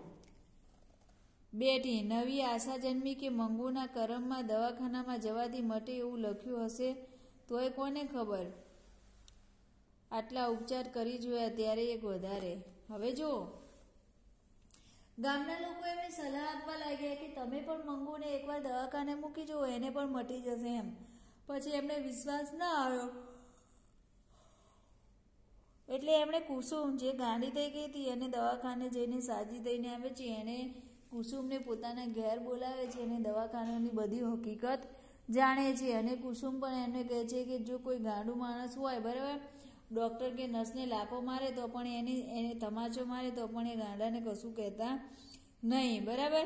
બેઠી. નવી આશા જન્મી કે મંગુના કરમમાં દવાખાનામાં જવાથી મટે એવું લખ્યું હશે તોય કોને ખબર. આટલા ઉપચાર કરી જોયા ત્યારે એક વધારે. હવે જો ગામના લોકો એમને સલાહ આપવા લાગ્યા કે તમે પણ મંગુને એકવાર દવાખાને મૂકી જુઓ, એને પણ મટી જશે એમ. પછી એમને વિશ્વાસ ના આવ્યો એટલે એમણે કુસુમ જે ગાંડી થઈ ગઈ હતી અને દવાખાને જઈને સાજી થઈને આવે છે એને કુસુમને પોતાના ઘેર બોલાવે છે અને દવાખાનાની બધી હકીકત જાણે છે. અને કુસુમ પણ એમને કહે છે કે જો કોઈ ગાંડું માણસ હોય, બરાબર, ડૉક્ટર કે નર્સને લાફો મારે તો પણ એને તમાચો મારે તો પણ એ ગાંડાને કશું કહેતા નહીં, બરાબર.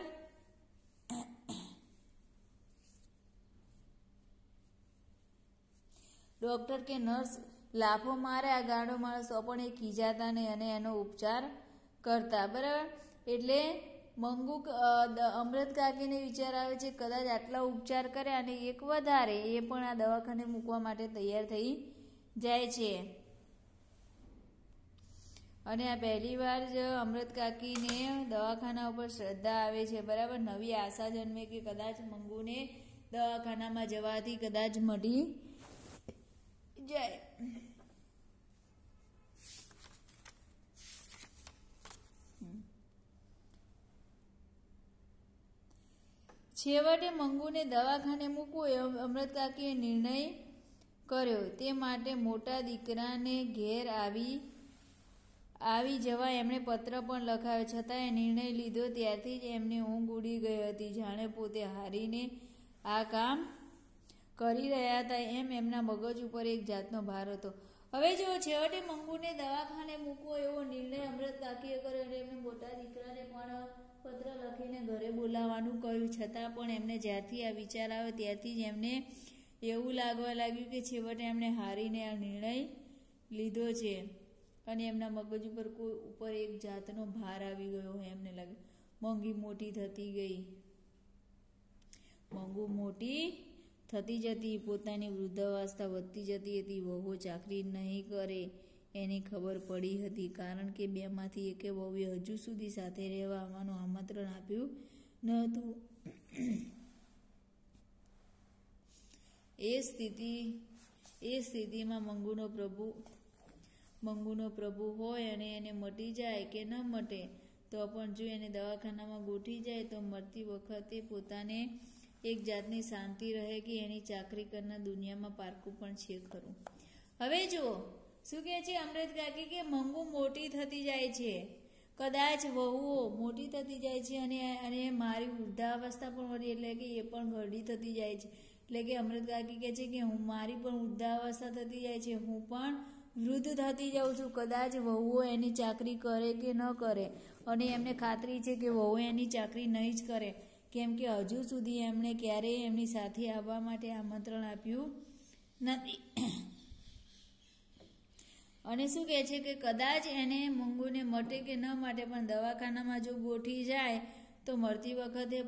ડૉક્ટર કે નર્સ લાફો મારે આ ગાંડો માણસ તો પણ એ ખીજાતા નહીં અને એનો ઉપચાર કરતા, બરાબર. એટલે મંગુ અમૃત કાકીને વિચાર આવે છે કદાચ આટલા ઉપચાર કરે અને એક વધારે એ પણ આ દવાખાને મૂકવા માટે તૈયાર થઈ જાય છે. અને આ પહેલી વાર જ અમૃત કાકીને દવાખાના ઉપર શ્રદ્ધા આવે છે, બરાબર. નવી આશા જન્મે કે કદાચ મંગુને દવાખાનામાં જવાથી કદાચ મટી જાય. છેવટે મંગુને દવાખાને મૂકવો એ અમૃત કાકીએ નિર્ણય કર્યો. તે માટે મોટા દીકરાને ઘેર આવી જવા એમણે પત્ર પણ લખાવ્યો. છતાં એ નિર્ણય લીધો ત્યારથી જ એમને ઊંઘ ઉડી ગઈ હતી. જાણે પોતે હારીને આ કામ કરી રહ્યા હતા એમ એમના મગજ ઉપર એક જાતનો ભાર હતો. હવે જો છેવટે મંગુને દવાખાને મૂકવો એવો નિર્ણય અમૃત કાકીએ કર્યો અને એમને મોટા દીકરાને પણ પત્ર લખીને ઘરે બોલાવવાનું કહ્યું. છતાં પણ એમને જ્યારથી આ વિચાર આવ્યો ત્યારથી જ એમને એવું લાગવા લાગ્યું કે છેવટે એમણે હારીને આ નિર્ણય લીધો છે. અને એમના મગજ ઉપર એક જાતનો ભાર આવી ગયો હોય એમને લાગે. મંગી મોટી થતી ગઈ, મંગુ મોટી થતી જતી, પોતાની વૃદ્ધાવસ્થા વધતી જતી હતી. વહુઓ ચાકરી નહીં કરે એની ખબર પડી હતી, કારણ કે બેમાંથી એકે વહુએ હજુ સુધી સાથે રહેવા આવવાનું આમંત્રણ આપ્યું ન હતું. એ સ્થિતિમાં મંગુનો પ્રભુ હોય અને એને મટી જાય કે ન મટે તો પણ જો એને દવાખાનામાં ગોઠી જાય તો મરતી વખતે પોતાને એક જાતની શાંતિ રહે કે એની ચાકરી કરનાર દુનિયામાં પારકું પણ છે ખરું. હવે જુઓ શું કહે છે અમૃત કાકી કે મંગુ મોટી થતી જાય છે, કદાચ વહુઓ મોટી થતી જાય છે અને મારી વૃદ્ધાવસ્થા પણ વળી એટલે કે એ પણ ઘરડી થતી જાય છે. એટલે કે અમૃત કાકી કહે છે કે મારી પણ વૃદ્ધાવસ્થા થતી જાય છે, હું પણ વૃદ્ધ થતી જાઉં છું. કદાચ વહુઓ એની ચાકરી કરે કે ન કરે, અને એમને ખાતરી છે કે વહુ એની ચાકરી નહીં જ કરે, કેમ કે હજુ સુધી એમણે ક્યારેય એમની સાથે આવવા માટે આમંત્રણ આપ્યું નથી. અને શું કહે છે કે કદાચ એને મંગુને મટે કે ન મટે પણ દવાખાનામાં જો ગોઠી જાય તો મરતી વખતે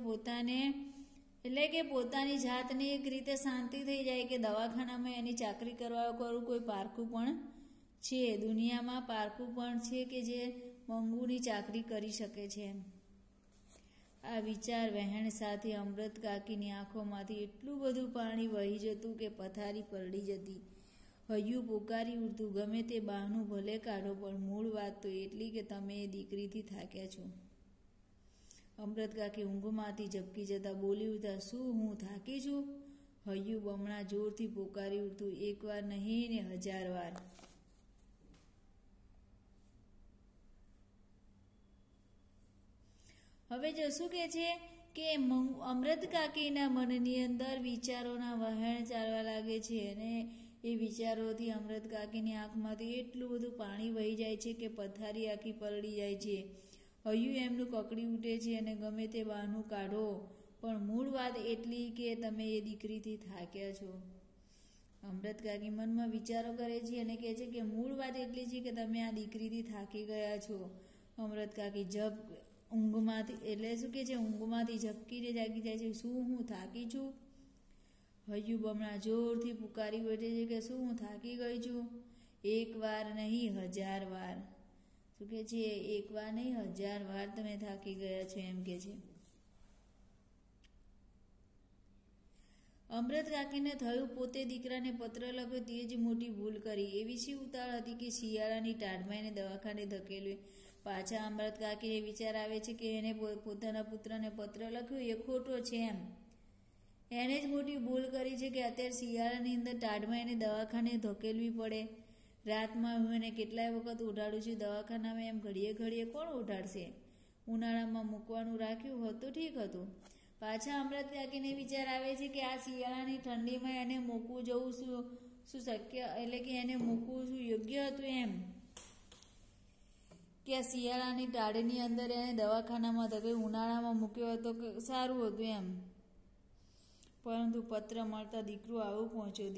પોતાની જાતને એક રીતે શાંતિ થઈ જાય કે દવાખાનામાં એની ચાકરી કરવું કોઈ પારકું પણ છે, દુનિયામાં પારકું પણ છે કે જે મંગુની ચાકરી કરી શકે છે. આ વિચાર વહેણ સાથે અમૃત કાકીની આંખોમાંથી એટલું બધું પાણી વહી જતું કે પથારી પલળી જતી. હૈયું પોકારી ઉઠતું, ગમે તે બહાનું ભલે કાઢો પણ મૂળ વાત તો એટલી કે તમે એ દીકરીથી થાક્યા છો. અમૃત કાકી ઊંઘમાંથી ઝબકી જતા બોલી ઉઠતા, શું હું થાકી છું? હૈયું બમણા જોરથી પોકારી ઉઠતું, એકવાર નહીં ને 1000 વાર. હવે જો શું કહે છે કે અમૃત કાકીના મનની અંદર વિચારોના વહેણ ચાલવા લાગે છે અને એ વિચારોથી અમૃત કાકીની આંખમાંથી એટલું બધું પાણી વહી જાય છે કે પથારી આખી પલળી જાય છે. હૈયું એમનું કકડી ઉઠે છે અને ગમે તે બહાનું કાઢો પણ મૂળ વાત એટલી કે તમે એ દીકરીથી થાક્યા છો. અમૃત કાકી મનમાં વિચારો કરે છે અને કહે છે કે મૂળ વાત એટલી છે કે તમે આ દીકરીથી થાકી ગયા છો. અમૃત કાકી ઊંઘમાંથી ઝપકીને જાગી જાય છે. શું હું થાકી છું? હૈયું બમણા જોરથી પુકારી બેઠે છે કે શું હું થાકી ગઈ છું? 1 વાર નહીં 1000 વાર. શું કે છે? 1 વાર નહીં 1000 વાર તમે થાકી ગયા છો એમ કે છે. અમૃત કાકીને થયું પોતે દીકરાને પત્ર લખ્યો તે જ મોટી ભૂલ કરી. એવી શી ઉતાળ હતી કે શિયાળાની ટાઢમાં એને દવાખાને ધકેલ્યો. પાછા અમૃત કાકીને વિચાર આવે છે કે એને પોતાના પુત્રને પત્ર લખ્યો એ ખોટો છે એમ. એને જ મોટી ભૂલ કરી છે કે અત્યારે શિયાળાની અંદર ટાઢમાં એને દવાખાને ધકેલવી પડે. રાતમાં હું એને કેટલાય વખત ઉઠાડું છું દવાખાનામાં, એમ ઘડીએ ઘડીએ કોણ ઉઠાડશે? ઉનાળામાં મૂકવાનું રાખ્યું હોત તો ઠીક હતું. પાછા અમૃત કાકીને વિચાર આવે છે કે આ શિયાળાની ઠંડીમાં એને મૂકવું જવું શું શક્ય, એટલે કે એને મૂકવું શું યોગ્ય હતું એમ કે આ શિયાળાની ટાઢની અંદર એને દવાખાનામાં ધકેલી ઉનાળામાં મૂક્યો હતો કે સારું હતું એમ. પરંતુ પત્ર મળતા દીકરો આવું પહોંચ્યો.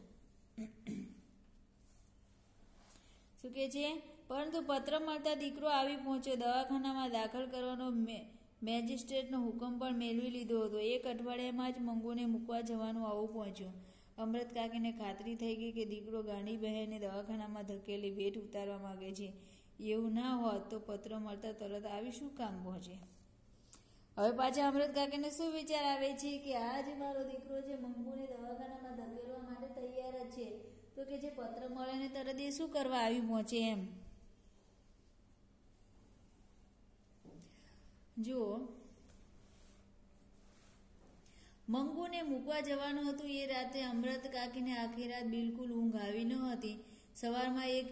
શું કે છે? પરંતુ પત્ર મળતા દીકરો આવી પહોંચ્યો. દવાખાનામાં દાખલ કરવાનો મેજિસ્ટ્રેટનો હુકમ પણ મેળવી લીધો હતો. 1 અઠવાડિયામાં જ મંગુને મૂકવા જવાનું આવું પહોંચ્યું. અમૃત કાકીને ખાતરી થઈ ગઈ કે દીકરો ગાંડી બહેનને દવાખાનામાં ધકેલી ભેટ ઉતારવા માંગે છે. એવું ના હોત તો પત્ર મળતા તરત આવી શું કામ પહોંચે? હવે પાછા અમૃત કાકીને શું વિચાર આવે છે કે આ જે મારો દીકરો છે મંગુને દવાખાનામાં ધકેલવા માટે તૈયાર જ છે, તો કે જે પત્ર મળે ને તરત એ શું કરવા આવી પહોંચે એમ. જો મંગુને મૂકવા જવાનું હતું એ રાતે અમૃત કાકીને આખી રાત બિલકુલ ઊંઘ આવી ન હતી. સવારમાં એક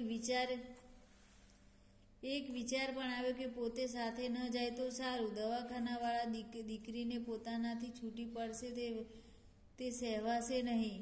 વિચાર પણ આવ્યો કે પોતે સાથે ન જાય તો સારું. દવાખાનાવાળા દીકરીને પોતાનાથી છૂટી પડશે તે સહેવાશે નહીં,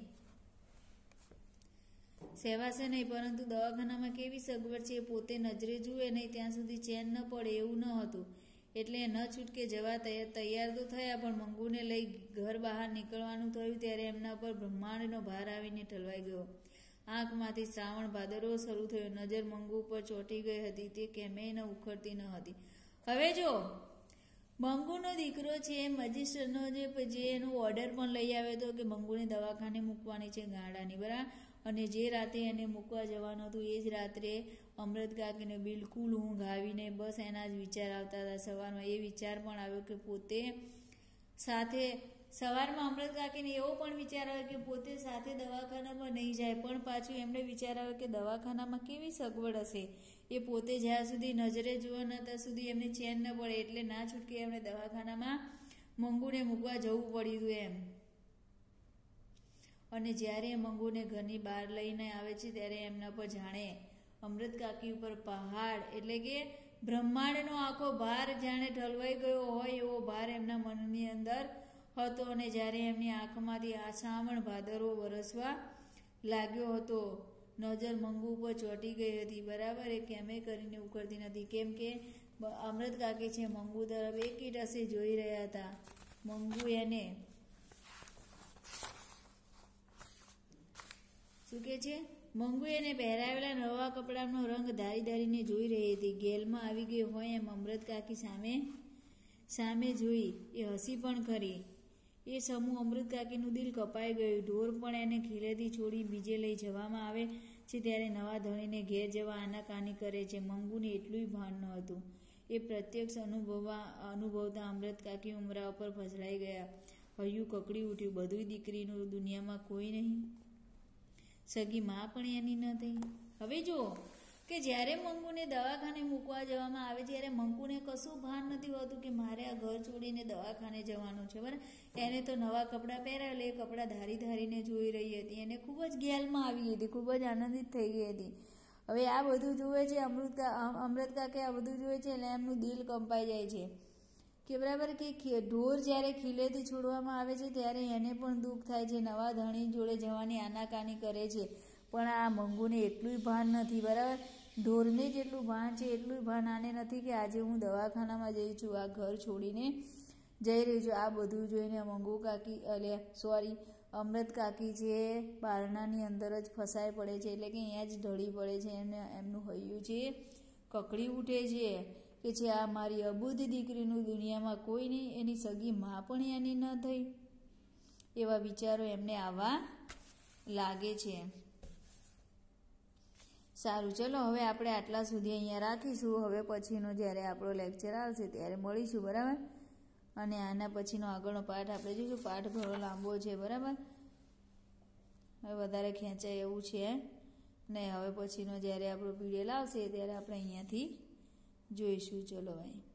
પરંતુ દવાખાનામાં કેવી સગવડ છે પોતે નજરે જુએ નહીં ત્યાં સુધી ચેન ન પડે એવું ન હતું. એટલે ન છૂટકે જવા તૈયાર તો થયા, પણ મંગુને લઈ ઘર બહાર નીકળવાનું થયું ત્યારે એમના પર બ્રહ્માંડનો ભાર આવીને ઠલવાઈ ગયો. આંખમાંથી શ્રાવણ ભાદરવો શરૂ થયો. નજર મંગુ ઉપર ચોંટી ગઈ હતી. તે કેમેય ન ઉખડતી ન હતી. હવે જો મંગુનો દીકરો છે મજિસ્ટ્રેટનો જે એનો ઓર્ડર પણ લઈ આવ્યો હતો કે મંગુને દવાખાને મૂકવાની છે ગાંડાની, બરાબર. અને જે રાતે એને મૂકવા જવાનું હતું એ જ રાત્રે અમૃત કાકીને બિલકુલ ઊંઘ આવીને બસ એના જ વિચાર આવતા હતા. સવારમાં એ વિચાર પણ આવ્યો કે પોતે સાથે સવારમાં અમૃત કાકીને એવો પણ વિચાર આવ્યો કે પોતે સાથે દવાખાનામાં નહીં જાય, પણ પાછું એમને વિચાર આવ્યો કે દવાખાનામાં કેવી સગવડ હશે. એ પોતે જ્યાં સુધી નજરે જોવા ન ત્યાં સુધી એમને ચેન ન પડે, એટલે ના છૂટકે એમને દવાખાનામાં મંગુને મૂકવા જવું પડ્યું હતું એમ. અને જ્યારે મંગુને ઘરની બહાર લઈને આવે છે ત્યારે એમના પર જાણે અમૃત કાકી ઉપર પહાડ એટલે કે બ્રહ્માંડનો આખો ભાર જાણે ઢલવાઈ ગયો હોય એવો ભાર એમના મનની અંદર હતો. અને જ્યારે એમની આંખમાંથી શ્રાવણ ભાદરવો વરસવા લાગ્યો હતો. નજર મંગુ ઉપર ચોંટી ગઈ હતી, બરાબર. એ કેમે કરીને ઉકળતી નથી, કેમ કે અમૃત કાકી છે મંગુ તરફ એક ટસે જોઈ રહ્યા હતા. મંગુ એને શું કે છે, મંગુ એને પહેરાવેલા નવા કપડાનો રંગ ધારીને જોઈ રહી હતી. ગેલમાં આવી ગઈ હોય એમ અમૃત કાકી સામે જોઈ. એ હસી પણ ખરી. એ સમૂહ અમૃત કાકીનું દિલ કપાઈ ગયું. ઢોર પણ એને ખીલેથી છોડી બીજે લઈ જવામાં આવે છે ત્યારે નવા ધણીને ઘેર જવા આનાકાની કરે છે. મંગુને એટલું ભાન ન હતું. એ પ્રત્યક્ષ અનુભવતા અમૃત કાકી ઉમરા ઉપર ફસડાઈ ગયા. હૈયું કકડી ઉઠ્યું. બધું દીકરીનું દુનિયામાં કોઈ નહીં, સગી માં પણ એની ન થઈ. હવે જો કે જ્યારે મંગુને દવાખાને મૂકવા જવામાં આવે ત્યારે મંગુને કશું ભાન નથી હોતું કે મારે આ ઘર છોડીને દવાખાને જવાનું છે, બરાબર. એને તો નવા કપડાં પહેરાવેલા, એ કપડાં ધારીને જોઈ રહી હતી. એને ખૂબ જ ગેલમાં આવી હતી, ખૂબ જ આનંદિત થઈ ગઈ હતી. હવે આ બધું જુએ છે અમૃત કાકે, આ બધું જુએ છે એટલે એમનું દિલ કંપાઈ જાય છે કે બરાબર કે ઢોર જ્યારે ખીલેથી છોડવામાં આવે છે ત્યારે એને પણ દુઃખ થાય છે. નવા ધણી જોડે જવાની આનાકાની કરે છે, પણ આ મંગુને એટલું ભાન નથી, બરાબર. ઢોરને જેટલું ભાન છે એટલું ભાન આને નથી કે આજે હું દવાખાનામાં જઈ છું, આ ઘર છોડીને જઈ રહી છું. આ બધું જોઈને મંગુ કાકી અમૃત કાકી છે બારણાની અંદર જ ફસાઈ પડે છે, એટલે કે અહીંયા જ ઢળી પડે છે. એમનું હૈયું છે કકડી ઉઠે છે કે છે આ મારી અબુદ્ધ દીકરીનું દુનિયામાં કોઈ નહીં, એની સગી માં પણ એની ન થઈ. એવા વિચારો એમને આવવા લાગે છે. સારું, ચલો હવે આપણે આટલા સુધી અહીંયા રાખીશું. હવે પછીનો જ્યારે આપણો લેક્ચર આવશે ત્યારે મળીશું, બરાબર. અને આના પછીનો આગળનો પાઠ આપણે જોઈશું. પાઠ ઘણો લાંબો છે, બરાબર. હવે વધારે ખેંચાય એવું છે ને. હવે પછીનો જ્યારે આપણો પીડીએફ આવશે ત્યારે આપણે અહીંયાથી જોઈશું. ચલો ભાઈ.